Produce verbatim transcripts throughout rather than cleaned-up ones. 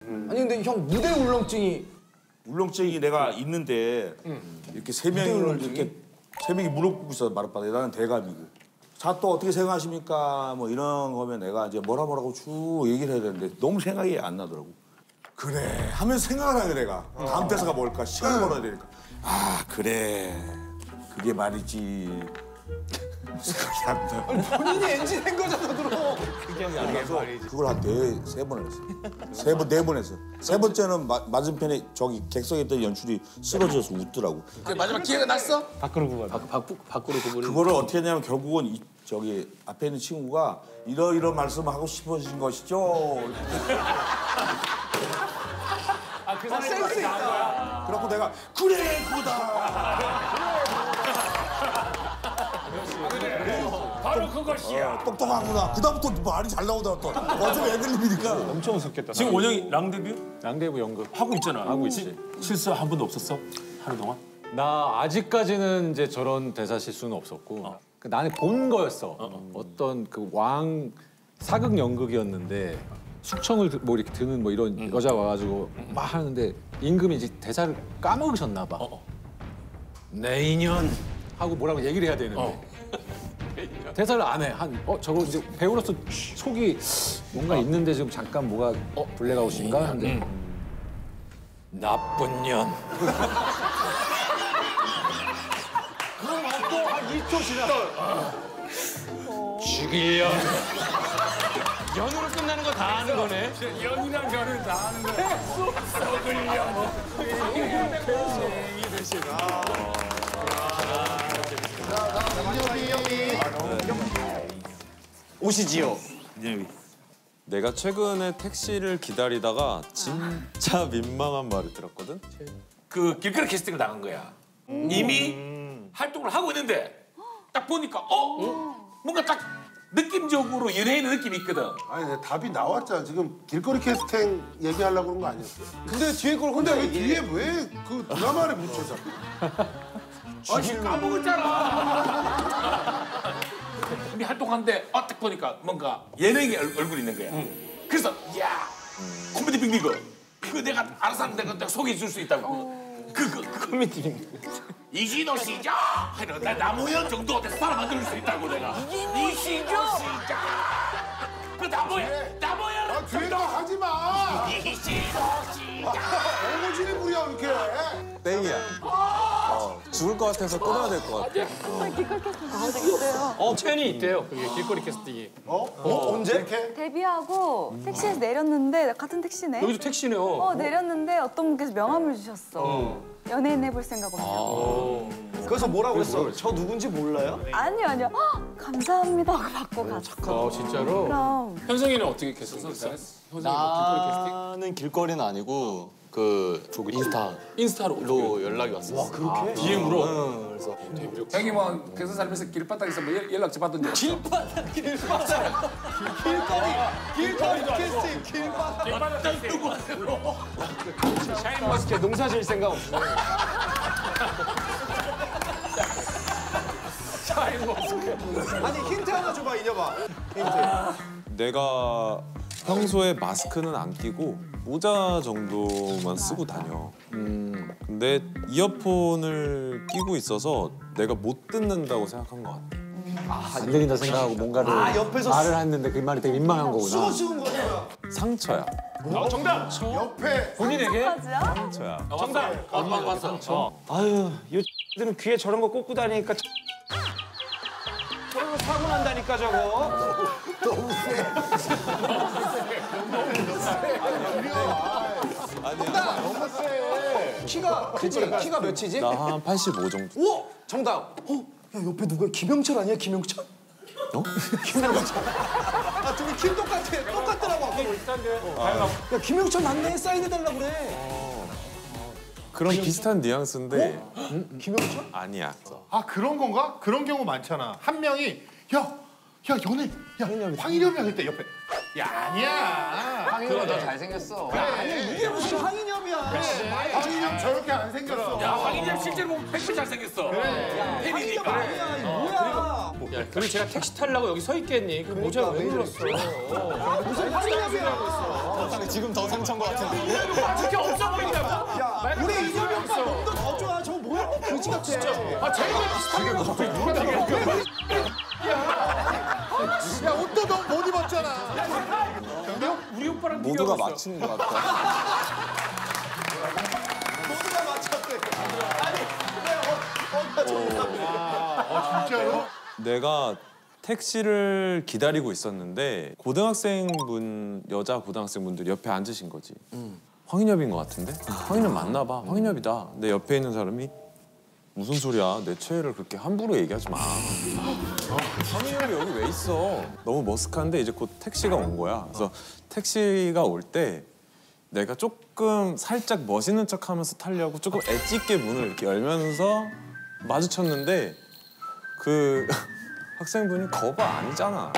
음. 아니 근데 형 무대 울렁증이 울렁증이 내가 있는데 음. 이렇게 세 명이 이렇게 세 명이 무릎 꿇고 있어 마룻바닥에. 나는 대감이고. 자 또 어떻게 생각하십니까? 뭐 이런 거면 내가 이제 뭐라 뭐라고 쭉 얘기를 해야 되는데 너무 생각이 안 나더라고. 그래 하면서 생각을 하게 내가. 어. 다음 대사가 뭘까? 시간을 벌어야 되니까. 아 그래 그게 말이지. 생각이 안 나. 아니 본인이 엔진 한 거잖아 그럼. 그게 안 나서 그걸 한 네 세 번 했어. 세 번 네 번 했어. 세 번째는 마, 맞은편에 저기 객석에 있던 연출이 쓰러져서 웃더라고. 마지막 기회가 났어? 밖으로 구분. 밖으로 구분. 그거를 어떻게 했냐면 결국은 이, 저기 앞에 있는 친구가 이러이러 말씀하고 싶으신 것이죠. 아, 그 사람이 센스 있다. 그래갖고 내가 그래 그거다. 바로 그것이야. 어, 똑똑하구나. 그다음부터 말이 잘 나오더라 또. 어차피 애들립이니까. 엄청 웃었겠다. 지금 원영이 랑데뷔 랑데부 연극 하고 있잖아. 하고 있지. 실수 한 번도 없었어? 하루 동안? 나 아직까지는 이제 저런 대사 실수는 없었고 어. 그 나는 본 거였어. 어, 어. 어떤 그 왕 사극 연극이었는데 숙청을 드- 뭐 이렇게 드는 뭐 이런 음. 여자 와가지고 막 하는데 임금이 이제 대사를 까먹으셨나 봐. 어, 어. 내 인연 하고 뭐라고 얘기를 해야 되는데 어. 대사를 안 해. 한 어 저거 이제 배우로서 속이 뭔가 있는데 지금 잠깐 뭐가 어 블랙아웃인가 하는데 나쁜 년. 그럼 또한 이 초 지나. 죽일 년. 연으로 끝나는 거 다 하는 거네. 연이랑 결을 다 하는 거야. 썩으려. 오시지요. 인형이. 내가 최근에 택시를 기다리다가 진짜 민망한 말을 들었거든? 그 길거리 캐스팅을 나간 거야. 이미 활동을 하고 있는데 딱 보니까 어? 뭔가 딱 느낌적으로 연예인의 느낌이 있거든. 아니 내 답이 나왔잖아. 지금 길거리 캐스팅 얘기하려고 그런 거 아니었어? 근데 뒤에 걸 근데 혼자 왜 얘기해. 뒤에 왜 그 드라마를 묻혀서? 아씨 까먹었잖아. 이미 활동하는데 어, 딱 보니까 뭔가 예능의 얼- 얼굴이 있는 거야. 그래서 야 코미디 빅리그 그거 내가 알아서 하면 내가, 내가 소개해 줄 수 있다고. 그그 그, 코미디 빅리그. 이신호 시작. 하여 나 나무현 정도 돼서 사람 만들 수 있다고 내가. 이신호 시작. 그 나무현 나무현 아 뒤에 거 하지 마. 이신호 시작. 어거지를 부려 이렇게. 땡이야. 어, 죽을 것 같아서 끊어야 될 것 같아. 어 팬이 있대요. 그게 길거리 캐스팅이. 어? 어? 언제? 이렇게? 데뷔하고 택시에서 내렸는데 같은 택시네. 여기도 택시네요. 어 내렸는데 어떤 분께서 명함을 주셨어. 연예인 해볼 생각 없냐고. 그래서 뭐라고 했어? 저 누군지 몰라요? 아니요 아니요. 헉, 감사합니다 하고 받고 갔어. 아 진짜로? 그럼 현성이는 어떻게 캐스팅했어? 나는 길거리는 아니고 그 인스타로 인스타로 연락이 왔었어. 그렇게? 디엠으로. 응, 그래서 형이 뭐 계속 살면서 길바닥에서 뭐 연- 연락처 받은 적 없어? 길바닥 길바닥 길거리 길거리 캐스팅 길바닥. 길바닥 누구? 샤인머스켓 농사 지을 생각 없어. 아니 힌트 하나 줘봐 인여봐. 내가 평소에 마스크는 안 끼고 모자 정도만 쓰고 다녀. 음, 근데 이어폰을 끼고 있어서 내가 못 듣는다고 생각한 것 같아. 안 들린다 생각하고 뭔가를 아, 옆에서 말을 했는데 그 말이 되게 민망한 거구나. 수고 쓰는 거야. 상처야. 어, 정답. 옆에 본인에게? 까지야? 상처야. 정답. 왔어 왔어. 아유 요들은 귀에 저런 거 꽂고 다니니까 저런 거 사고 난다니까 저거. 너무 세. 키가 크지? 키가 몇이지? 나 한 팔십오 정도. 오! 정답! 어? 야 옆에 누구야? 김영철 아니야? 김영철? 어? 김영철. 아 둘이 키 똑같아. 똑같더라고. 어. 야 김영철 맞네. 사인해달라고 그래. 그런 비슷한 뉘앙스인데 김영철? 아니야. 아 그런 건가? 그런 경우 많잖아. 한 명이 야, 야 연애, 야 황인엽이야 그때 옆에. 야 아니야. 그거 너 잘생겼어. 아니 이게 무슨 황인엽이야. 황인엽 황인엽 저렇게 안 생겼어. 야 황인엽 실제로 보면 팩트 잘생겼어. 황인엽 아니야 이거 뭐야? 야, 그리고 제가 택시 타려고 여기 서 있겠니? 그 모자 왜 눌렀어? 무슨 황인엽이야? 지금 더 상처인 것 같은데. 어떻게 없어 보인다고? 야 우리 이념이 오빠 몸도 더 좋아. 저거 뭐야? 그지 같아. 아 제가 비슷하게 갑자기 누가 되게 야 옷도 너 못 입었잖아. 우리 오빠랑 모두가 비교하고 있어. 맞춘 것 같아. 모두가 맞췄대. 아니 내가 어, 아 진짜로? 내가 택시를 기다리고 있었는데 고등학생분 여자 고등학생분들 옆에 앉으신 거지. 황인엽인 것 같은데? 황인엽 맞나 봐. 황인엽이다. 내 옆에 있는 사람이 무슨 소리야? 내 최애를 그렇게 함부로 얘기하지 마. 황인엽이 여기 왜 있어? 너무 머쓱한데 이제 곧 택시가 온 거야. 그래서 택시가 올 때 내가 조금 살짝 멋있는 척하면서 타려고 조금 엣지 있게 문을 이렇게 열면서 마주쳤는데 그 학생분이 거봐 아니잖아.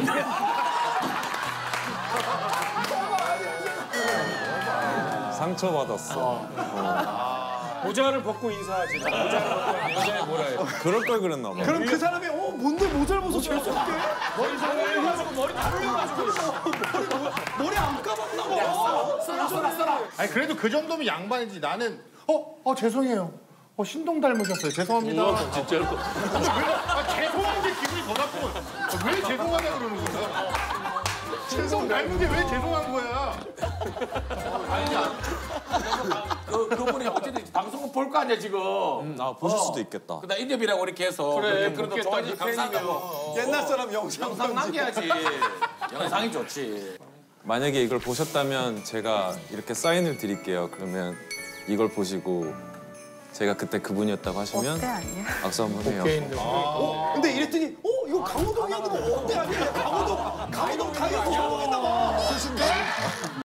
상처받았어. 모자를 벗고 인사하지. 모자를 벗고 여자애 뭐라 해. 그럴 걸 그랬나 봐. 그럼 그 사람이 어 뭔데 모자를 벗어 재수없게? 머리 잘려가지고 머리 다 흘려가지고. 머리 안 감았나? 써라 써라 써라. 아니 그래도 그 정도면 양반이지. 나는 어, 어 죄송해요. 어 신동 닮으셨어요. 죄송합니다. 진짜로. 아, 죄송한 게 기분이 더 나쁘고 왜 죄송하다 그러는 거야? 신동 닮은 게 왜 죄송한 거야? 그 그분이 어쨌든 방송을 볼 거 아니야 지금. 음, 아 보실 수도 있겠다. 그다음 인접이라고 이렇게 해서 그래, 그래도 묻겠다, 좋아하지 네 감사하다고. 옛날 사람 영상 영상 남겨야지. 영상이 좋지. 만약에 이걸 보셨다면 제가 이렇게 사인을 드릴게요. 그러면 이걸 보시고 제가 그때 그분이었다고 하시면 어때 아니야? 악수 한번 해요. 어? 근데 이랬더니 어 이거 강호동이야? 그럼 어때 아니야? 강호동 강호동 가게 보고 있나 봐.